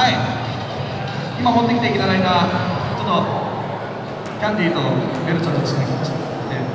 はい、今持ってきていただいたちょっとキャンディーとベルちょっとしてきました。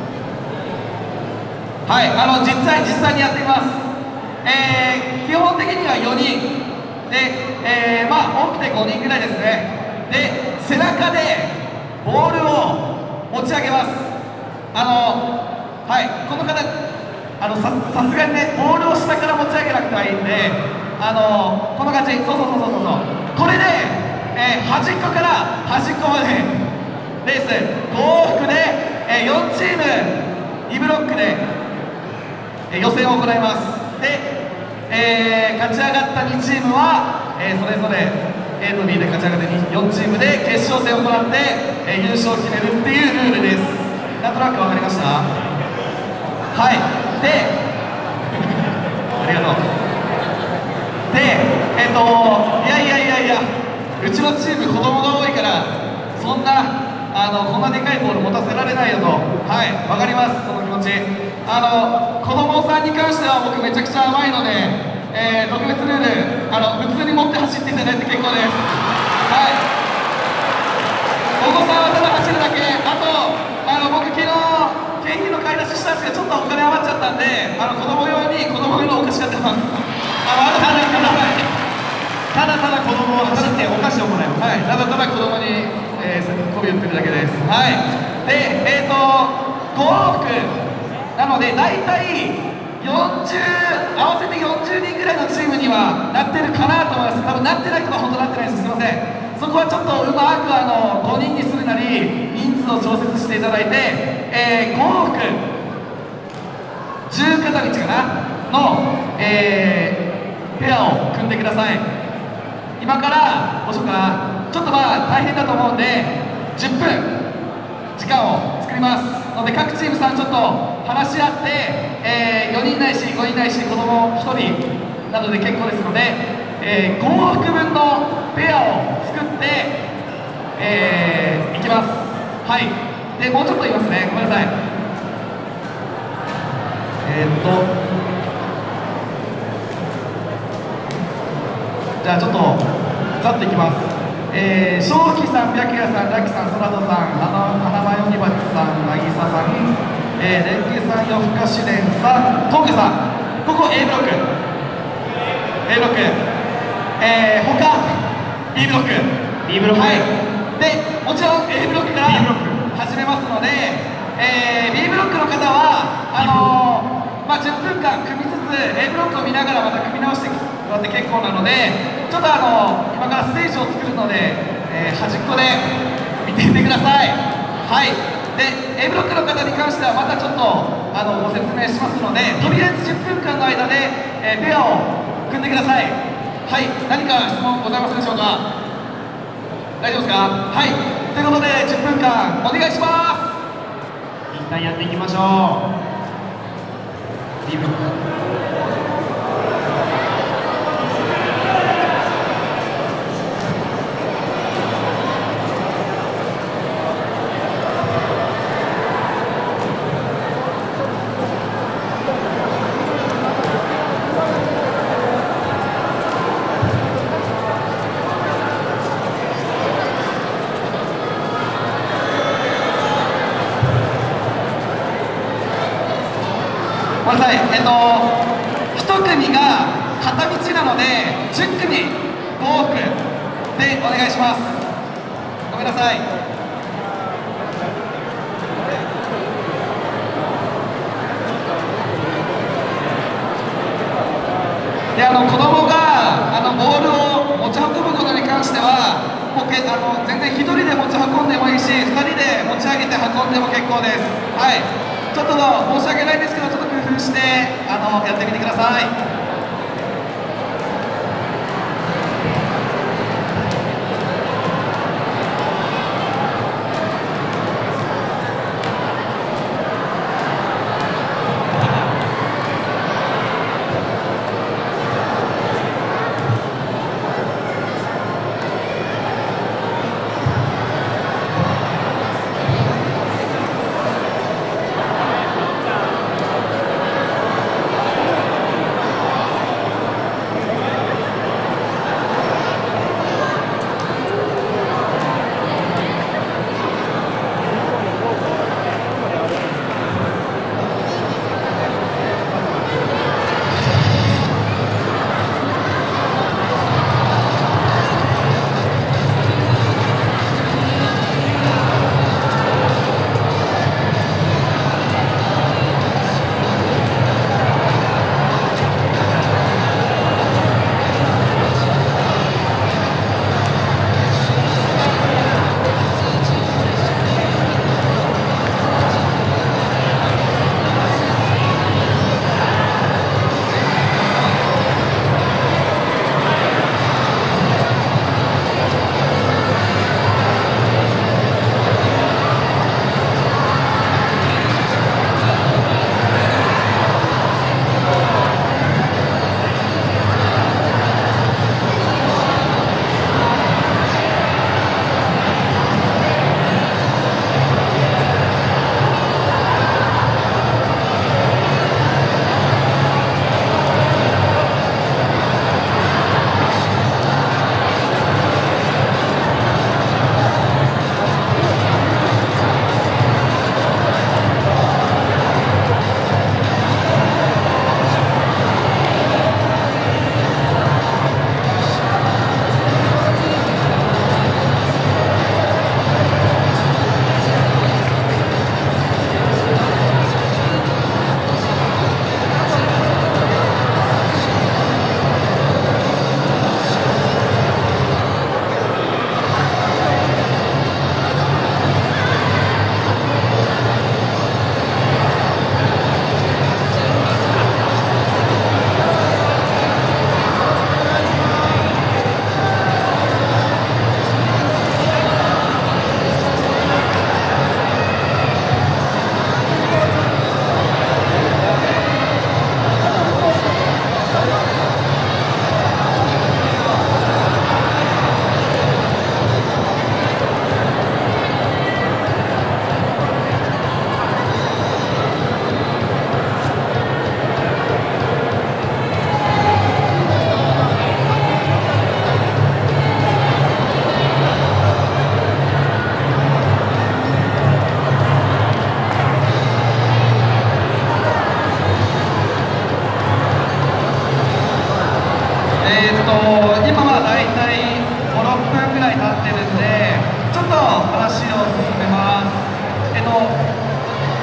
はい、実際にやってみます。基本的には4人で、まあ多くて5人ぐらいですね。で、背中でボールを持ち上げます。はい、この方さすがにね、ボールを下から持ち上げなくてはいいんで、この感じ、そう、これで、端っこから端っこまでレース5往復で、4チーム2ブロックで、予選を行います。で、勝ち上がった2チームは、それぞれ A と B で勝ち上がって4チームで決勝戦を行って、優勝を決めるっていうルールです。なんとなく分かりました？はい、でありがとう。で、いや、うちのチーム子供が多いからそんなこんなでかいボール持たせられないよと。はい、わかります、その気持ち。子供さんに関しては僕めちゃくちゃ甘いので、特別ルール普通に持って走っていただいて結構です。はい、お子さんはただ走るだけ。あと僕昨日景品の買い出ししたんですけど、ちょっとお金余っちゃったんで、子供用に子供用のお菓子買ってます。ただ子供を走ってお菓子をもらいます。はい、ただ子供に媚び売ってるだけです。はい、で、5往復なので大体合わせて40人ぐらいのチームにはなってるかなと思います。多分なってない人は本当なってないです。すいません。そこはちょっとうまく5人にするなり人数を調節していただいて、5往復10片道かなの、ペアを組んでください。今からどうしようかな、ちょっとまあ大変だと思うんで10分時間を作りますので、各チームさんちょっと話し合って、4人ないし5人ないし子供1人などで結構ですので、5往復分のペアを作って、いきます。はい、でもうちょっと言いますね、ごめんなさい。じゃあちょっとざっといきます。正気さん、白夜さん、ラキさん、空戸さん、花マヨニバチさん、渚さん、レンゲさん、夜更かしれんさん、峠さん、ここ A ブロック、他 B ブロック、はい、でもちろん A ブロックから始めますので、B ブロックの方はまあ、10分間組みつつ A ブロックを見ながらまた組み直してもらって結構なので、ちょっと今からステージを作るので、端っこで見ていてください。はい、で A ブロックの方に関してはまたちょっとご説明しますので、とりあえず10分間の間で、ペアを組んでください。はい、何か質問ございますでしょうか？大丈夫ですか？はい、ということで10分間お願いします。 一旦やっていきましょう。B ブロックごめんなさい、1組が片道なので10組5往復でお願いします。ごめんなさい。で子供がボールを持ち運ぶことに関しては全然1人で持ち運んでもいいし2人で持ち上げて運んでも結構です。はい、ちょっと申し訳ないんですけど、ちょっと工夫してやってみてください。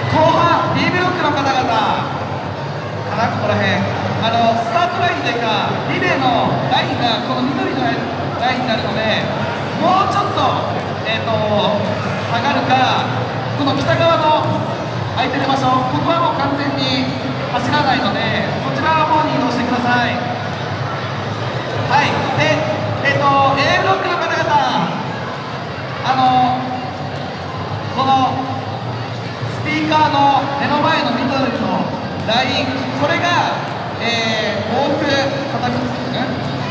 後半 B ブロックの方々かな、ここら辺スタートラインというかリレーのラインがこの緑のラインになるので、もうちょっと、下がるか、この北側の空いてる場所、ここはもう完全に走らないのでそちらの方に移動してください。はい、で、A ブロックの方々、このスピーカーの目の前の緑のライン、これが、往復片付けする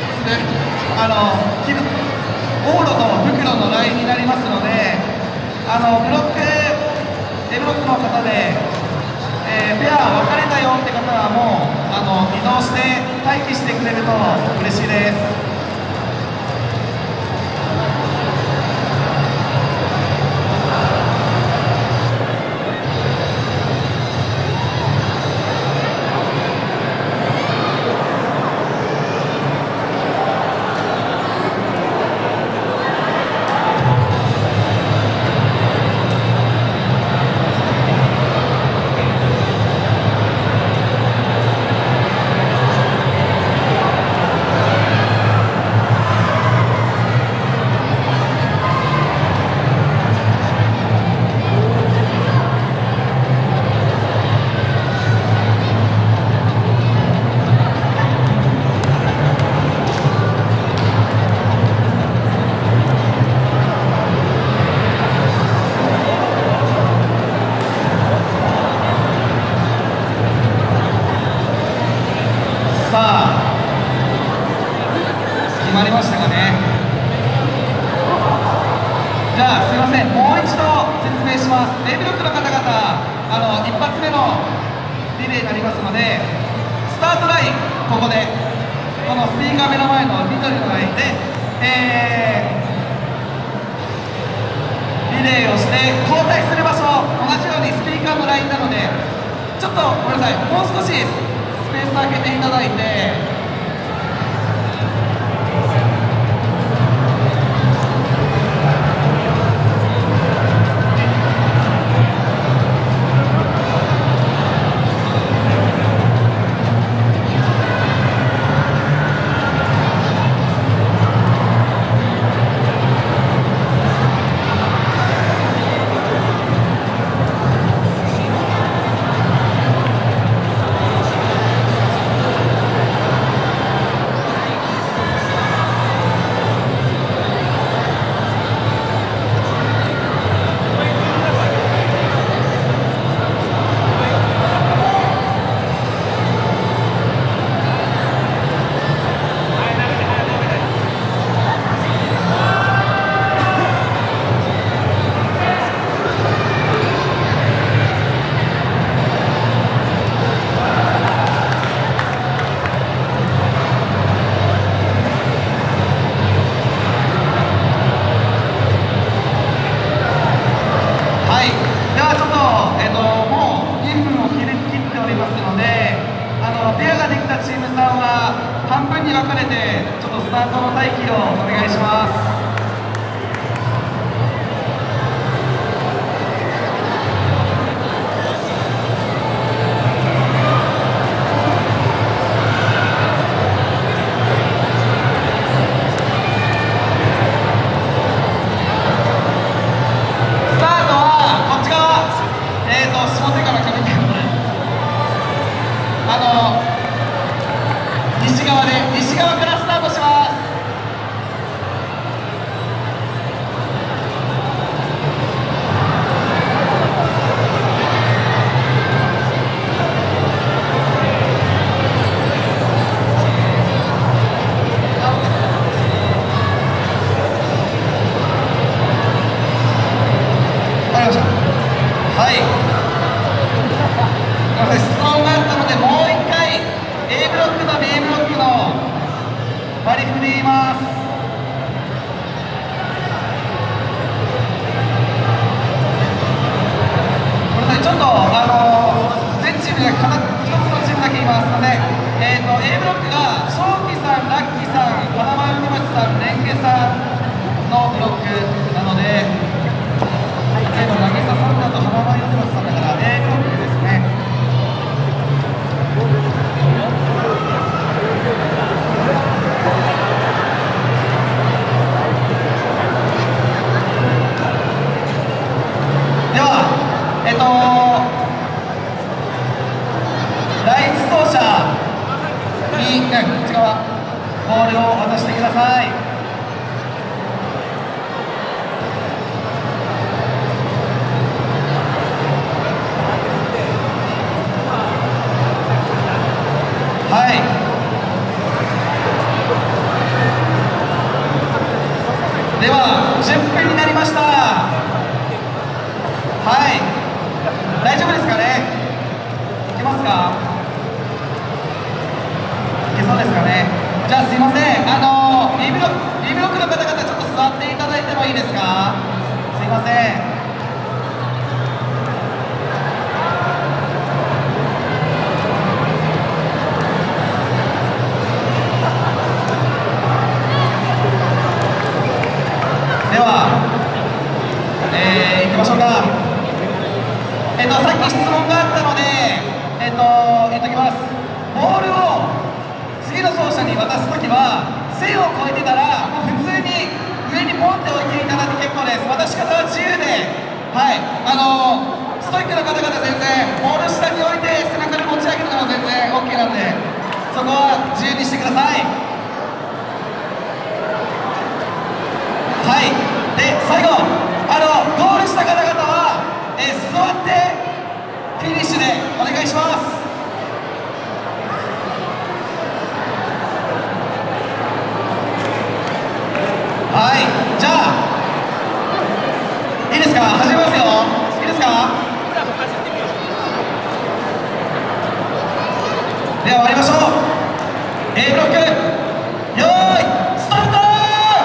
往路と袋のラインになりますので、ブロック A ブロックの方で、ペア分かれたよって方はもう移動して待機してくれると嬉しいです。決まりましたかね。じゃあすいません、もう一度説明します。A ブロックの方々、一発目のリレーになりますので、スタートライン、ここでこのスピーカー目の前の緑のラインで、リレーをして交代する場所、同じようにスピーカーのラインなので、ちょっとごめんなさい、もう少しスペース空けていただいて。ペアができたチームさんは半分に分かれてちょっとスタートの待機をお願いします。西側からスタートします。はい。質問があったのでもう一回 A ブロックと B ブロックの割り振ります。これね、ちょっと全チームが一つのチームだけ言いますので、A ブロックが正気さん、ラッキーさん、花丸美町さん、レンゲさんのブロックなので、例えば渚さんだと花丸美町さんだから A ブロックールを渡してください。はい、では10分になりました。はい、大丈夫ですかね。いけますか。いけそうですかね。じゃあすいません、B ブロックの方々ちょっと座っていただいてもいいですか。すいません。では、行きましょうか。さっき質問があったので、言っときます。ボールを次の走者に渡すときは、線を越えてたら、もう普通に上にポンって置いていただいて結構です。渡し方は自由で、はい、ストイックな方々全然、ボール下に置いて背中に持ち上げるのも全然 OK なんで、そこは自由にしてください。はい、で最後、ゴールした方々は、座ってフィニッシュでお願いします。はい、じゃあいいですか、始めますよ。いいですか。では終わりましょう。A ブロックよーいスタート。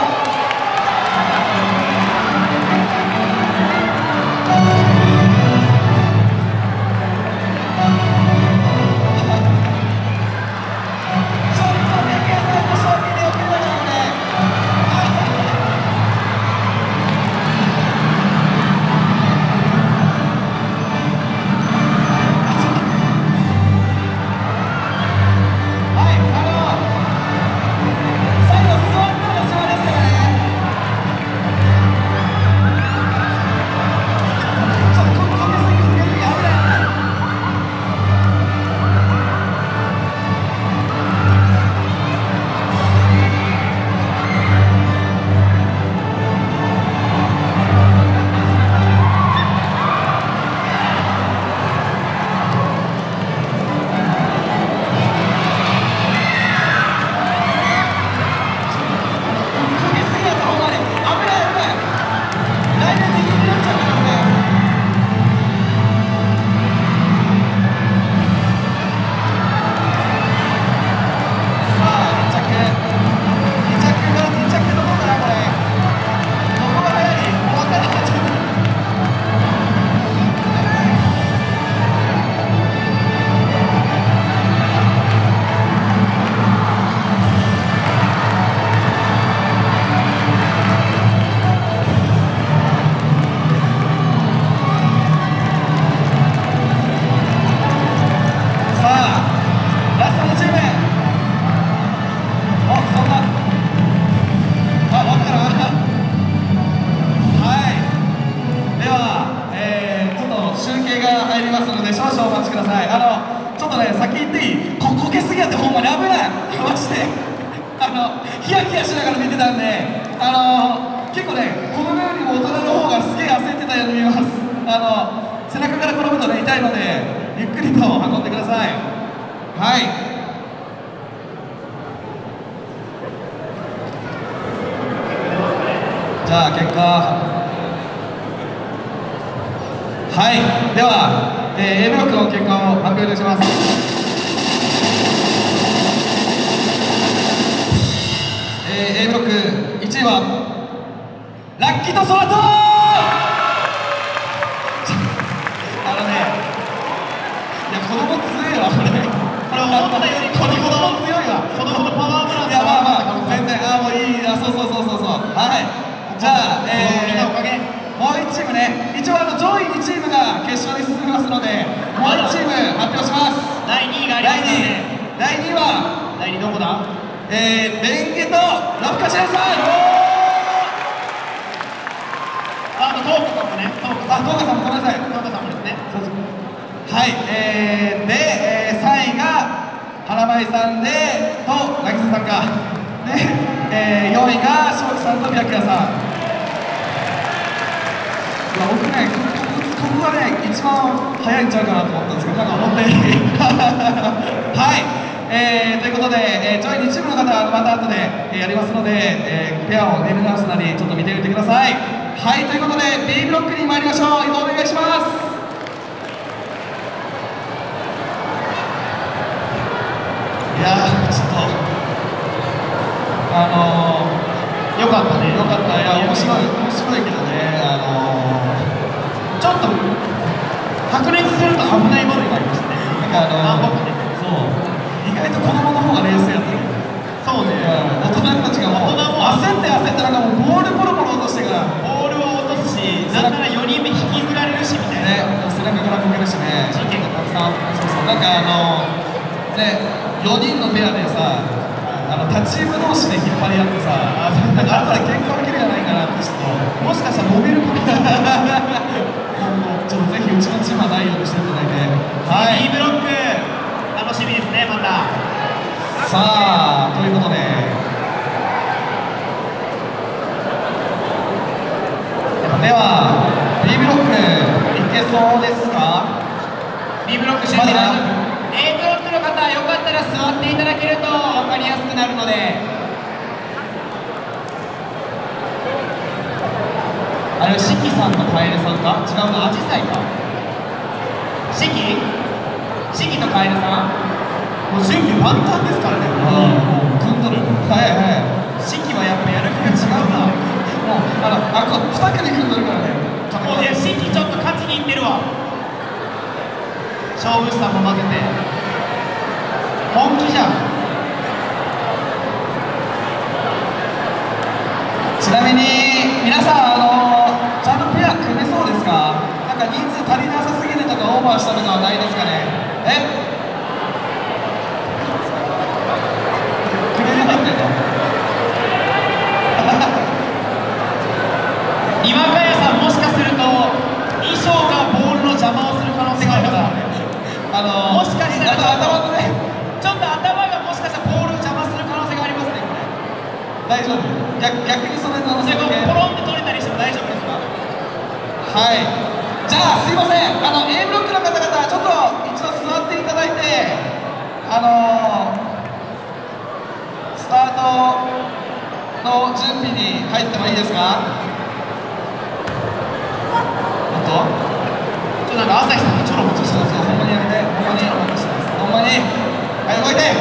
ちょっとね、先言っていい？こけすぎやってほんまに危ないましてヒヤヒヤしながら見てたんで、結構ね、このようにも大人の方がすげえ焦ってたように見えます。背中から転ぶとね、痛いのでゆっくりと運んでください。はい、じゃあ結果、はい、では、A ブロックの結果を発表いたします。A ブロック1位はラッキーとソラトいや、子供強いわこれ。思ったより子供強いわ。子供のパワーバランス。いや、まあ全然、もういい。そうはい、じゃあ、もう1チームね、一応上位2チームが決勝に進みますので、もう1チーム発表します。第2位がありますので。第2位は第2どこだ？レンゲとラフカシラさん。あとトーカさんもね。トーカさんもごめんなさい。トーカさんもですね。はい、で、3位が花舞さんでと渚さんか。で 4位が庄司さんと白夜さん。僕ね、ここがね、一番早いんちゃうかなと思ったんですけど、なんか思ったよりはい、ということで、上位2チームの方はまた後で、やりますので、ペアをネルナウスなりちょっと見てみてください。はい、ということで B ブロックに参りましょう。移動お願いします。いやー、ちょっとよかったね。 よかった。いや、面白いけどね、 ちょっと白熱すると危ないものがありましたね。 なんかそう意外と子供の方が冷静やったね。 そうね。 大人たちがもう焦ってなんかもうボールポロポロ落としてからボールを落とすし、なんなら4人目引きずられるしみたいな。 ね、背中からこけるしね。 事件がたくさん。 そうなんかね、4人のペアでさ、他チーム同士で引っ張り合ってさ、なんか後で喧嘩起きるじゃないかなって人もしかしたら伸びるかもしれないちょっとぜひうちのチームはないようにしていただいて、 はい、B ブロック楽しみですね。またさあ、ということででは B ブロックいけそうですか？ B ブロックまだ A ブロックの方はよかったら座っていただけると分かりやすくなるので。 あれ、四季さんとカエルさんか？違うな、アジサイか。 四季とカエルさん、 もう準備万端ですからね。もう組んどる。はいはい。四季はやっぱやる気が違うな。もう2組組んどるからね。 もうね、四季ちょっと勝ちにいってるわ。勝負師さんも混ぜて本気じゃん。 ちなみに皆さんちゃんとペア組めそうですか？なんか人数足りなさすぎるとかオーバーしたとかはないですかね？組めなかったよ。 今川屋さん、もしかすると衣装がボールの邪魔をする可能性がありますね。もしかしたら頭のね、 ちょっと頭がもしかしたらボールを邪魔する可能性がありますね。これ大丈夫？逆にそれのポロンって取れたりしても大丈夫ですか？ はい、じゃあすいません、A ブロックの方々ちょっと一度座っていただいて、スタートの準備に入ってもいいですか？本当？ ちょっとなんか朝日さんがちょろもちょしてますよ。 ほんまにやめて、ほんまにほんまに、はい、動いて、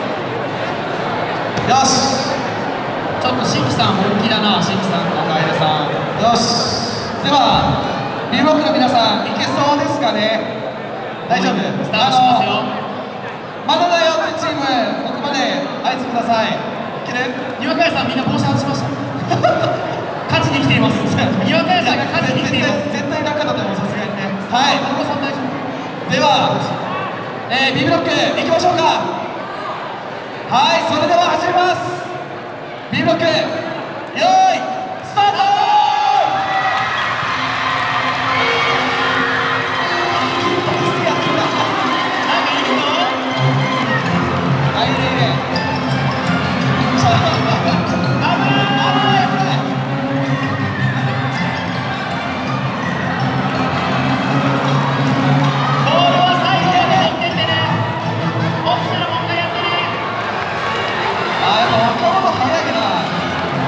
よし。 ちょっと四季さん本気だな。四季さんとカエルさん。 よし、では B ブロックの皆さんいけそうですかね？大丈夫？ スタートしますよ。 まだだよってチーム、僕まで合図ください。いける？ 岩川さんみんな帽子外しました。勝ちに来ています。岩川さんが勝ちに来ています。 絶対中だともさすがにね。はい、 小野さん大丈夫？ では、B ブロックいきましょうか。はい、それでは始めます。 B ブロック、よーい、スタート。早いな。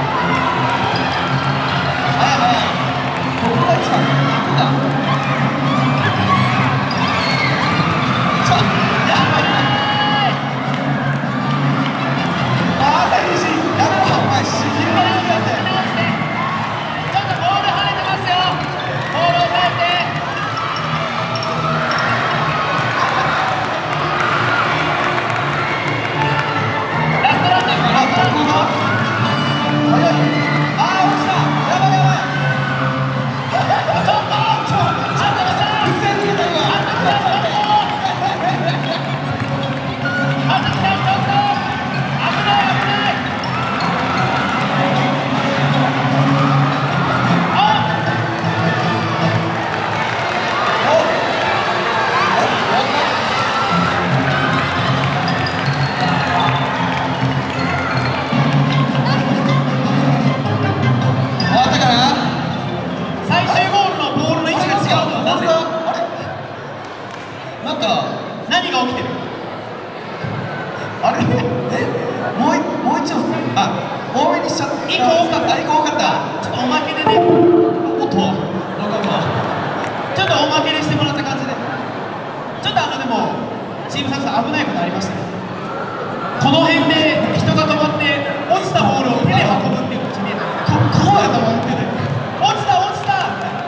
何が起きてる？ あれもう一応多めにしちゃった。 1個多かった。 1個多かった。 ちょっとおまけでね、 おっと、 ちょっとおまけにしてもらった感じで、ちょっとでもチームサクさん危ないことありましたね。この辺で人が止まって落ちたボールを手で運ぶっていうのが決めた。 こうやと思ってね。 落ちた落ちた。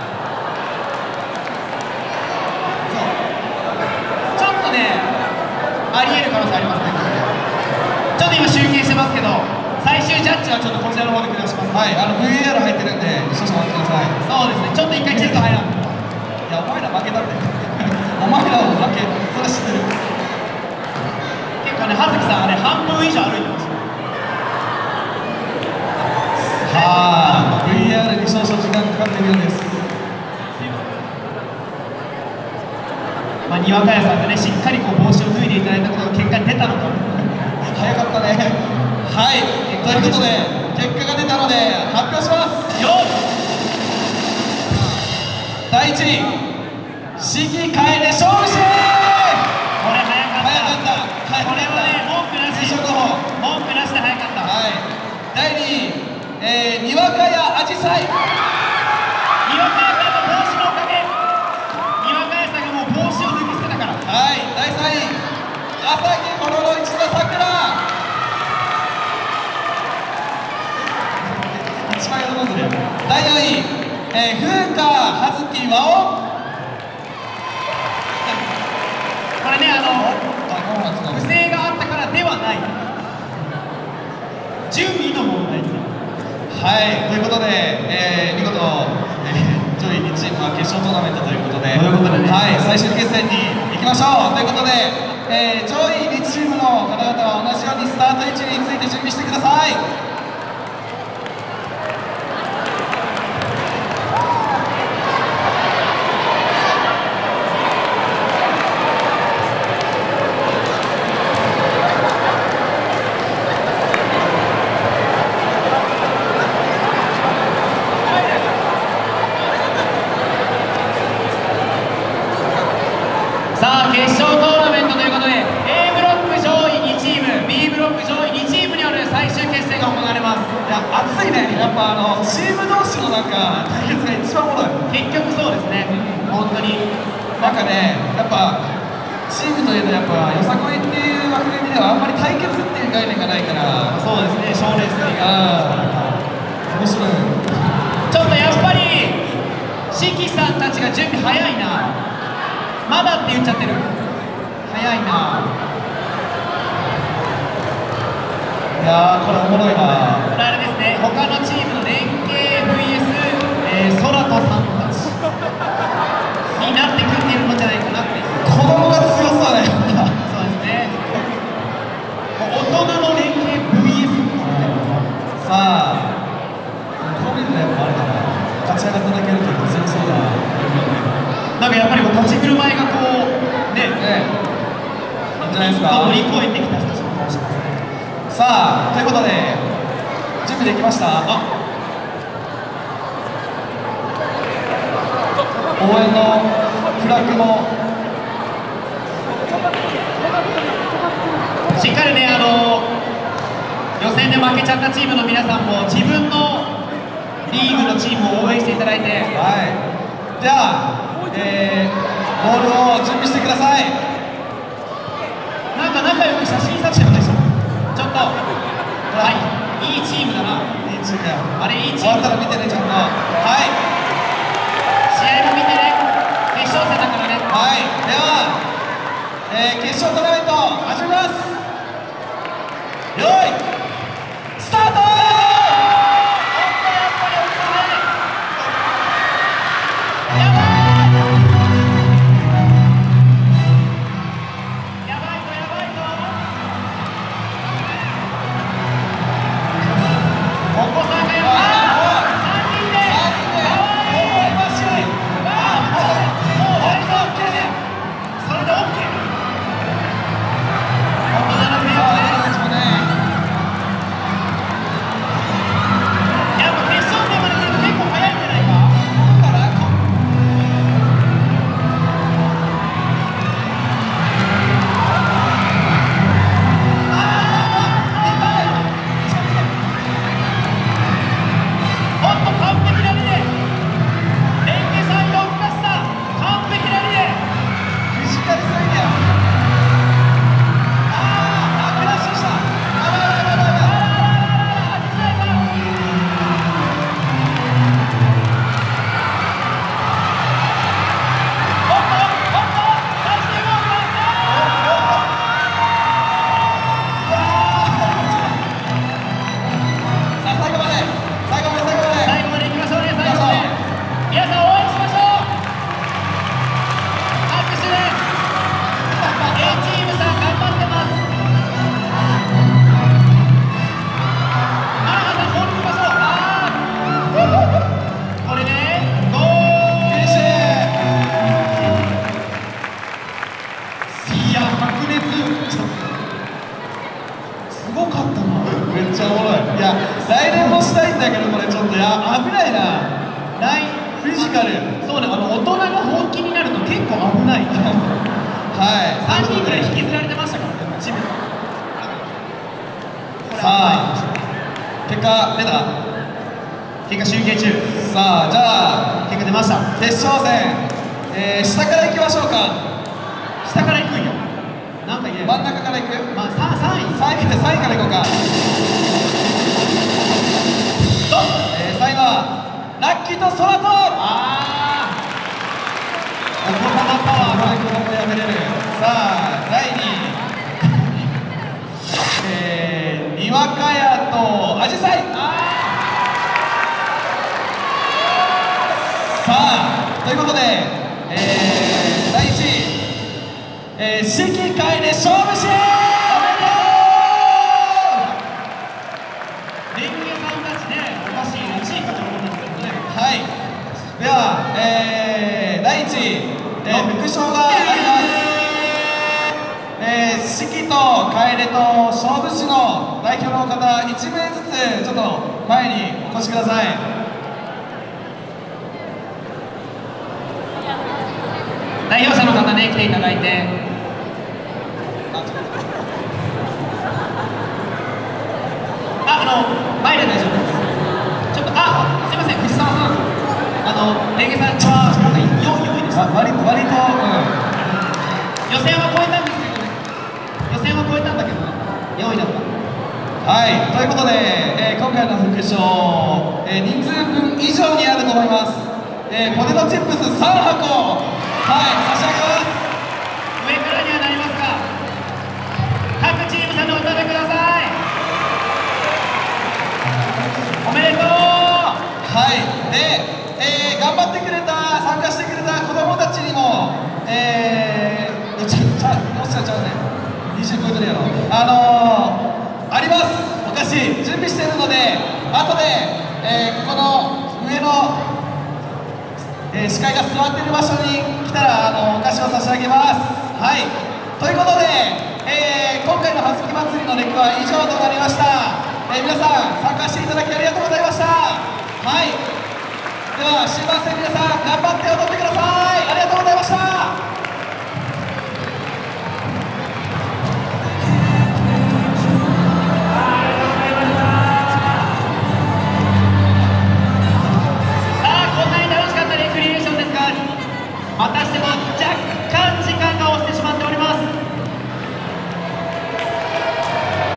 そう。ちょっとね、ありえる可能性ありますね。ちょっと今集計してますけど、最終ジャッジはちょっとこちらの方で下します。 はい、VAR 入ってるんで、少々お待ちください。 そうですね、ちょっと一回チェック入らん。 いや、お前ら負けたって。お前らも負け、それ知ってる。 結構ね、葉月さん、あれ半分以上歩いてます。 はあ、VAR に少々時間かかっているようです。 まあ、にわか屋さんがね、しっかりこう帽子を脱いでいただいたことが結果に出たのか。 早かったね。はい、ということで、結果が出たので、発表しますよ。第1位、四季楓で勝負して。 これ早かった。これはね、文句なし。文句なしで早かった。 はい。第2位、にわかやあじさい。 にわかやさんの帽子のおかげ。にわかやさんがもう帽子を脱ぎ捨てたから。 はい。第3位、朝日ほろろ市田さくら。一番喜んでるよ。第4位、風花葉月和音。 これね、不正があったからではない。準備の問題です。 はい、ということで、見事、上位2チームは決勝トーナメントということで、はい、最終決戦に行きましょう。ということで、上位2チームの方々は同じようにスタート位置について準備してください。 さあ、決勝トーナメントということで A ブロック上位2チーム B ブロック上位2チームによる最終決戦が行われます。 いや、熱いね。やっぱチーム同士のなんか対決が一番おもろい。 結局そうですね、本当になんかね、やっぱチームというのはやっぱよさこいっていう枠組みではあんまり対決っていう概念がないから、 そうですね、賞レースが面白い。 ちょっとやっぱり四季さんたちが準備早いな。まだって言っちゃってる。早いな。 いやー、これおもろいな。 これあれですね、他のチームの連携 VS、空とさんたちになってくっているのじゃないかなっていう。 子供が強そうだね。 そうですね。大人の連携 VS。 さあ、こう見るとやっぱあれだな。勝ち上がっただけると強そうだ。 なんかやっぱり立ち振る舞いがこうね、いいんじゃないですか。 乗り越えてきた人たちの顔してますね。 さあ、ということで準備できました。応援のフラッグもしっかりね、予選で負けちゃったチームの皆さんも自分のリーグのチームを応援していただいて、 はい、じゃあ、ボールを準備してください。 なんか仲良く写真撮影でしょ。ちょっと、はい、いいチームだな。 いいチームだよ。 あれいいチーム。 終わったら見てね、ちゃんと。はい。 試合も見てね。決勝戦だからね。 はい。では、決勝トーナメント始めます。よい、スタート。 白熱。すごかったな。 めっちゃおもろい。いや、来年もしたいんだけど、これちょっと危ないな。フィジカル。 そうね、大人が本気になると結構危ない。 はい。 3人ぐらい引きずられてましたからね、チーム。 さあ、結果出た？ 結果集計中。 さあ、じゃあ結果出ました。 決勝戦、下から行きましょうか。 下から行くんよ。なんか言え。 真ん中から行く？ まあ、3位から行こうか。3位はラッキーと空と。 お子様パワーが子供やめれる。さあ、第2位、にわか屋とあじさい。さあ、ということで、第1位、四季楓勝負師。 レンゲさんたちね、お菓子1位かと思ったんですけどね。 はい。では、第1位、副賞があります。四季と楓と勝負師の代表の方、1名ずつちょっと前にお越しください。 代表者の方ね、来ていただいて。前で大丈夫です。ちょっと、すいません、藤沢さん。レンゲさんは、なんか4位です。 割と、 予選は超えたんですけどね。予選は超えたんだけどね。4位だった。 はい、ということで、今回の副賞、人数分以上にあると思います。ポテトチップス3箱、はい、差し上げます。 上からにはなりますが、各チームさんでお食べください。おめでとう。 はい、で、頑張ってくれた、参加してくれた子供たちにも、もしかしたらね、20超えてるやろ。あります、お菓子準備してるので、後で、ここの上の、司会が座っている場所に来たらお菓子を差し上げます。はい、ということで、今回のはずき祭りのレクは以上となりました。皆さん参加していただきありがとうございました。はい、では終盤戦皆さん頑張って踊って